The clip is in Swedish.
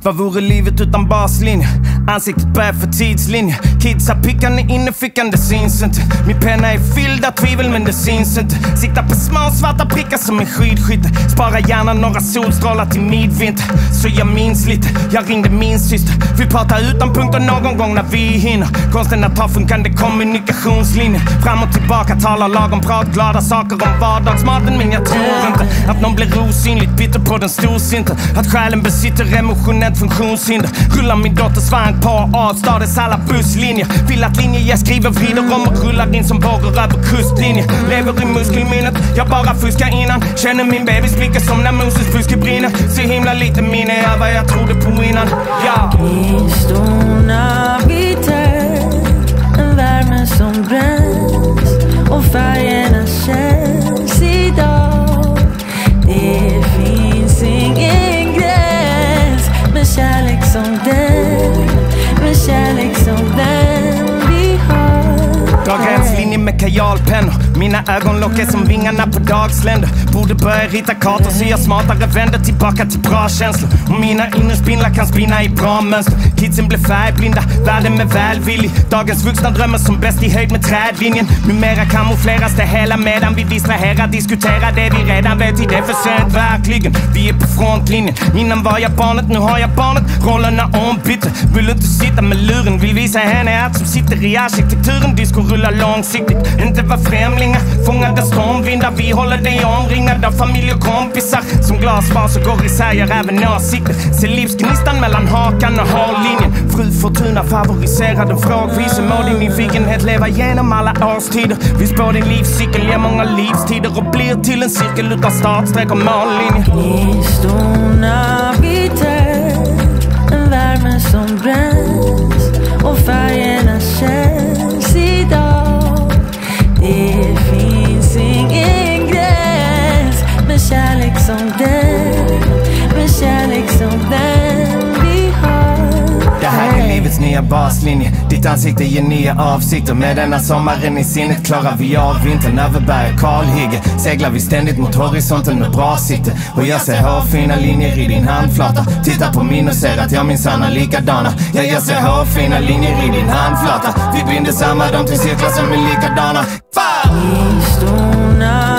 Vad vore livet utan baslinje? Ansiktet bär för tidslinje. Kids har pickan i innerfickan, det syns inte. Min penna är fylld av tvivel men det syns inte. Sikta på små svarta prickar som en skidskytte. Spara gärna några solstrålar till midvinter. Så jag minns lite, jag ringde min syster. Vi pratar utan punkter någon gång när vi hinner. Konsten att ta funkande kommunikationslinjer. Fram och tillbaka talar lagom pratglada saker om vardagsmaten. Men jag tror inte att någon blir osynligt bitter på den storsinten. Att själen besitter emotionellt funktionshinder. Rullar min dotters vagn på A-stadens alla busslinjer. Vill att linjer jag skriver vrider om och rullar in som vågor över kustlinjer. Lever i muskelminnet, jag bara fuskar innan. Känner min bebis blickar som när Moses buske brinner. Så himla lite minne är vad jag trodde på innan. Ja. Gnistorna biter, en värme som bränns och färgerna känns idag. Det finns ingen gräns med kärlek som den, med kärlek som den vi har. Dra gränslinjer med kajalpennor. Mina ögonlock är som vingarna på dagsländer. Borde börja rita kartor så jag smartare vänder tillbaka till bra känslor. Och mina innerspindlar kan spinna i bra mönster. Kidsen blir färgblinda, världen med välvillig. Dagens vuxna drömmer som bäst i höjd med trädlinjen. Numera kamoufleras det hela medan vi distraherar. Diskuterar det vi redan vet i det försöket verkligen. Vi är på frontlinjen. Innan var jag barnet, nu har jag barnet. Rollerna ombytte. Vill inte sitta med luren. Vill visa henne att som sitter i arkitekturen. Disco rullar långsiktigt. Inte var främlingar. Fångade stormvindar. Vi håller dig omringad av familj och kompisar. Som glasvas och går isär gör även åsikter. Se livsgnistan mellan hakan och hårlinjen. Fru Fortuna favoriserar den frågvise. Må din nyfikenhet leva genom alla årstider. Vi spår din livscykel, ger många livstider och blir till en cirkel utan startsträck och mållinje. Gnistorna biter, en värme som bränns och färgerna känns idag. Det finns ingen gräns med kärlek som den, med kärlek som den vi har. Det här är livets nya baslinje. Ditt ansikte ger nya avsikter. Med denna sommaren i sinnet klarar vi av vintern. Över berg och kalhygge seglar vi ständigt mot horisonten med bra sikte. Och jag ser hårfina linjer i din handflata. Titta på min och ser att jag minsann är likadana. Ja, jag ser hårfina linjer i din handflata. Vi binder samman dem till cirklar som är likadana. Fan!